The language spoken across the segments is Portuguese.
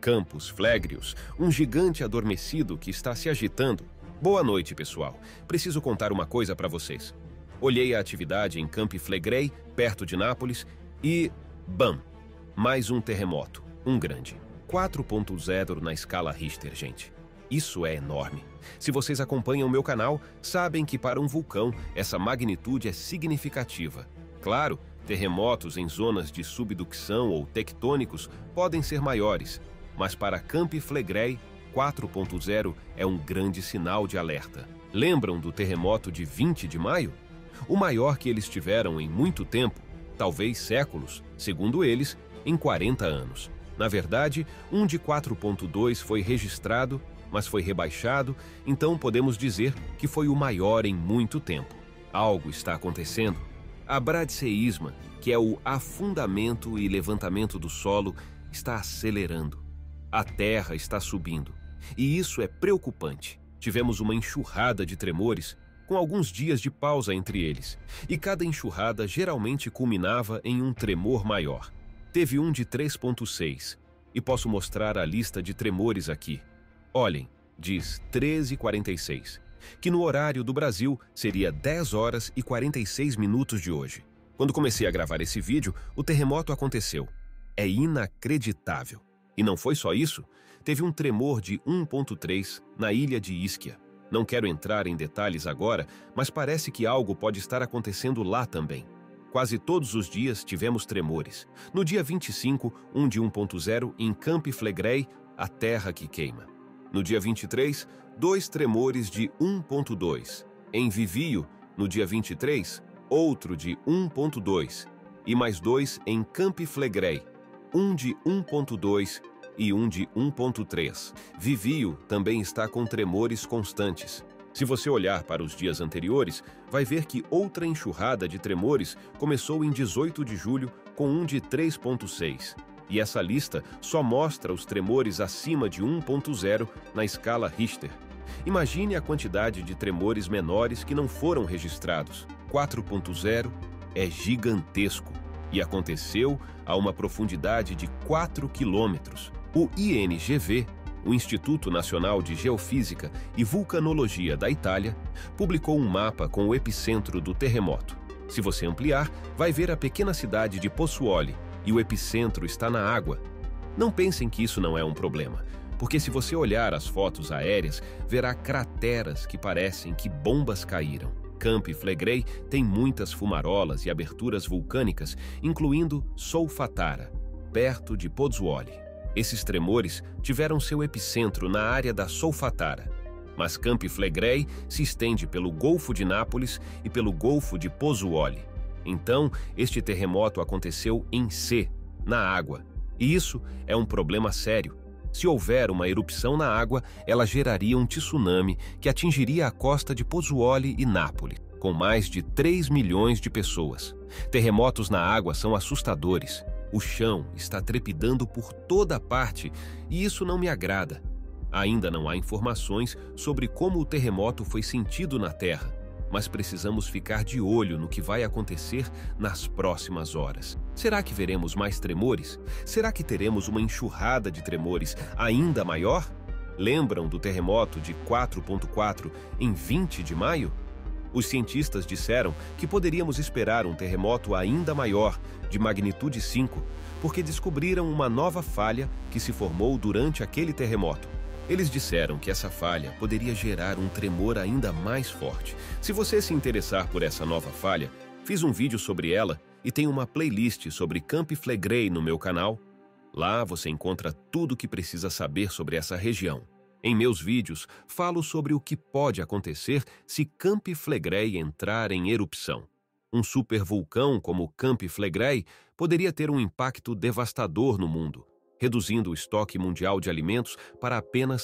Campos Flegrius, um gigante adormecido que está se agitando. Boa noite, pessoal. Preciso contar uma coisa para vocês. Olhei a atividade em Campi Flegrei, perto de Nápoles, e... bam! Mais um terremoto, um grande. 4.0 na escala Richter, gente. Isso é enorme. Se vocês acompanham o meu canal, sabem que para um vulcão, essa magnitude é significativa. Claro, terremotos em zonas de subducção ou tectônicos podem ser maiores, mas para Campi Flegrei, 4.0 é um grande sinal de alerta. Lembram do terremoto de 20 de maio? O maior que eles tiveram em muito tempo, talvez séculos, segundo eles, em 40 anos. Na verdade, um de 4.2 foi registrado, mas foi rebaixado, então podemos dizer que foi o maior em muito tempo. Algo está acontecendo. A bradseísma, que é o afundamento e levantamento do solo, está acelerando. A terra está subindo. E isso é preocupante. Tivemos uma enxurrada de tremores, com alguns dias de pausa entre eles, e cada enxurrada geralmente culminava em um tremor maior. Teve um de 3.6, e posso mostrar a lista de tremores aqui. Olhem, diz 13h46, que no horário do Brasil seria 10 horas e 46 minutos de hoje. Quando comecei a gravar esse vídeo, o terremoto aconteceu. É inacreditável. E não foi só isso, teve um tremor de 1.3 na ilha de Ischia. Não quero entrar em detalhes agora, mas parece que algo pode estar acontecendo lá também. Quase todos os dias tivemos tremores. No dia 25, um de 1.0 em Campi Flegrei, a terra que queima. No dia 23, 2 tremores de 1.2. Em Vivio, no dia 23, outro de 1.2. E mais 2 em Campi Flegrei, um de 1.2 e um de 1.3. Vivio também está com tremores constantes. Se você olhar para os dias anteriores, vai ver que outra enxurrada de tremores começou em 18 de julho com um de 3.6. E essa lista só mostra os tremores acima de 1.0 na escala Richter. Imagine a quantidade de tremores menores que não foram registrados. 4.0 é gigantesco e aconteceu a uma profundidade de 4 quilômetros. O INGV, o Instituto Nacional de Geofísica e Vulcanologia da Itália, publicou um mapa com o epicentro do terremoto. Se você ampliar, vai ver a pequena cidade de Pozzuoli e o epicentro está na água. Não pensem que isso não é um problema, porque se você olhar as fotos aéreas, verá crateras que parecem que bombas caíram. Campi Flegrei tem muitas fumarolas e aberturas vulcânicas, incluindo Solfatara, perto de Pozzuoli. Esses tremores tiveram seu epicentro na área da Solfatara, mas Campi Flegrei se estende pelo Golfo de Nápoles e pelo Golfo de Pozzuoli. Então, este terremoto aconteceu em C, na água, e isso é um problema sério. Se houver uma erupção na água, ela geraria um tsunami que atingiria a costa de Pozzuoli e Nápoles, com mais de 3 milhões de pessoas. Terremotos na água são assustadores. O chão está trepidando por toda parte e isso não me agrada. Ainda não há informações sobre como o terremoto foi sentido na Terra, mas precisamos ficar de olho no que vai acontecer nas próximas horas. Será que veremos mais tremores? Será que teremos uma enxurrada de tremores ainda maior? Lembram do terremoto de 4.4 em 20 de maio? Os cientistas disseram que poderíamos esperar um terremoto ainda maior, de magnitude 5, porque descobriram uma nova falha que se formou durante aquele terremoto. Eles disseram que essa falha poderia gerar um tremor ainda mais forte. Se você se interessar por essa nova falha, fiz um vídeo sobre ela e tem uma playlist sobre Campi Flegrei no meu canal. Lá você encontra tudo o que precisa saber sobre essa região. Em meus vídeos, falo sobre o que pode acontecer se Campi Flegrei entrar em erupção. Um supervulcão como Campi Flegrei poderia ter um impacto devastador no mundo, reduzindo o estoque mundial de alimentos para apenas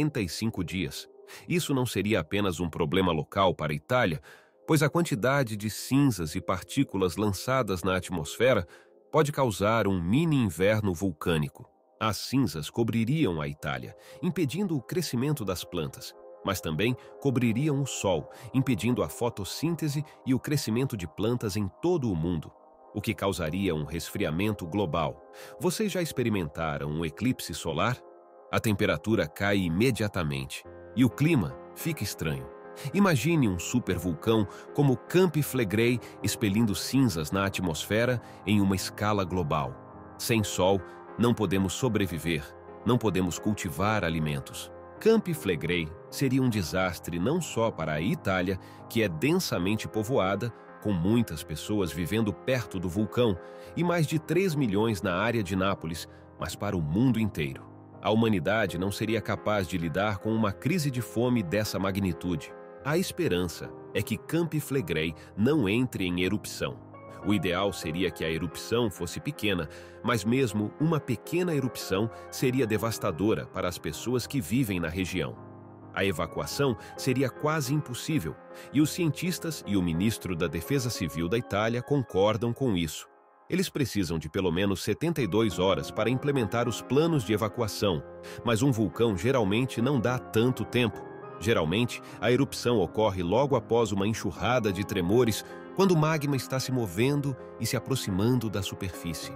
75 dias. Isso não seria apenas um problema local para a Itália, pois a quantidade de cinzas e partículas lançadas na atmosfera pode causar um mini inverno vulcânico. As cinzas cobririam a Itália, impedindo o crescimento das plantas, mas também cobririam o sol, impedindo a fotossíntese e o crescimento de plantas em todo o mundo. o que causaria um resfriamento global. Vocês já experimentaram um eclipse solar? A temperatura cai imediatamente e o clima fica estranho. Imagine um supervulcão como Camp Flegrei expelindo cinzas na atmosfera em uma escala global. Sem sol, não podemos sobreviver, não podemos cultivar alimentos. Camp Flegrei seria um desastre não só para a Itália, que é densamente povoada, com muitas pessoas vivendo perto do vulcão e mais de 3 milhões na área de Nápoles, mas para o mundo inteiro. A humanidade não seria capaz de lidar com uma crise de fome dessa magnitude. A esperança é que Camp Flegrei não entre em erupção. O ideal seria que a erupção fosse pequena, mas mesmo uma pequena erupção seria devastadora para as pessoas que vivem na região. A evacuação seria quase impossível, e os cientistas e o ministro da Defesa Civil da Itália concordam com isso. Eles precisam de pelo menos 72 horas para implementar os planos de evacuação, mas um vulcão geralmente não dá tanto tempo. Geralmente, a erupção ocorre logo após uma enxurrada de tremores, quando o magma está se movendo e se aproximando da superfície.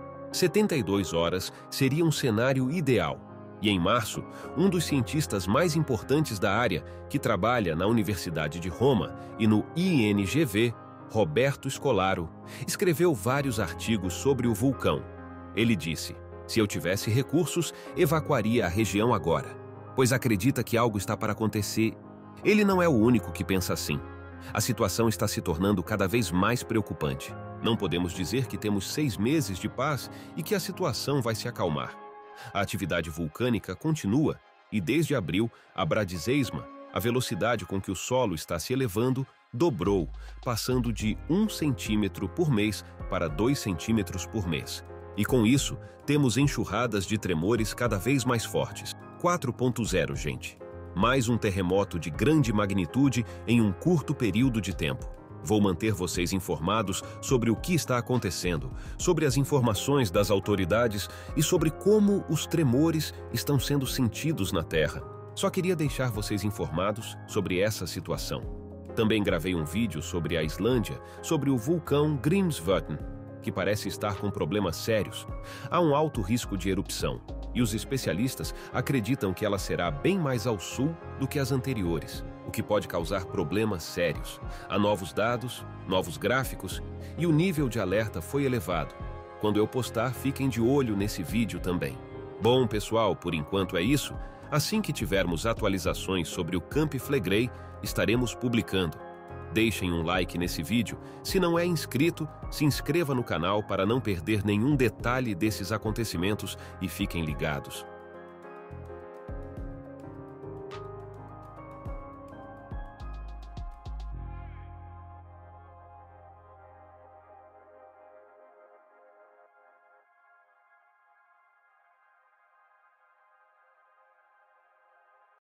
72 horas seria um cenário ideal. E em março, um dos cientistas mais importantes da área, que trabalha na Universidade de Roma e no INGV, Roberto Scolaro, escreveu vários artigos sobre o vulcão. Ele disse: "Se eu tivesse recursos, evacuaria a região agora, pois acredita que algo está para acontecer." Ele não é o único que pensa assim. A situação está se tornando cada vez mais preocupante. Não podemos dizer que temos 6 meses de paz e que a situação vai se acalmar. A atividade vulcânica continua e, desde abril, a bradiseisma, a velocidade com que o solo está se elevando, dobrou, passando de 1 centímetro por mês para 2 centímetros por mês. E com isso, temos enxurradas de tremores cada vez mais fortes. 4.0, gente. Mais um terremoto de grande magnitude em um curto período de tempo. Vou manter vocês informados sobre o que está acontecendo, sobre as informações das autoridades e sobre como os tremores estão sendo sentidos na Terra. Só queria deixar vocês informados sobre essa situação. Também gravei um vídeo sobre a Islândia, sobre o vulcão Grímsvötn, que parece estar com problemas sérios. Há um alto risco de erupção, e os especialistas acreditam que ela será bem mais ao sul do que as anteriores, o que pode causar problemas sérios. Há novos dados, novos gráficos, e o nível de alerta foi elevado. Quando eu postar, fiquem de olho nesse vídeo também. Bom, pessoal, por enquanto é isso. Assim que tivermos atualizações sobre o Camp Flegrei, estaremos publicando. Deixem um like nesse vídeo. Se não é inscrito, se inscreva no canal para não perder nenhum detalhe desses acontecimentos e fiquem ligados.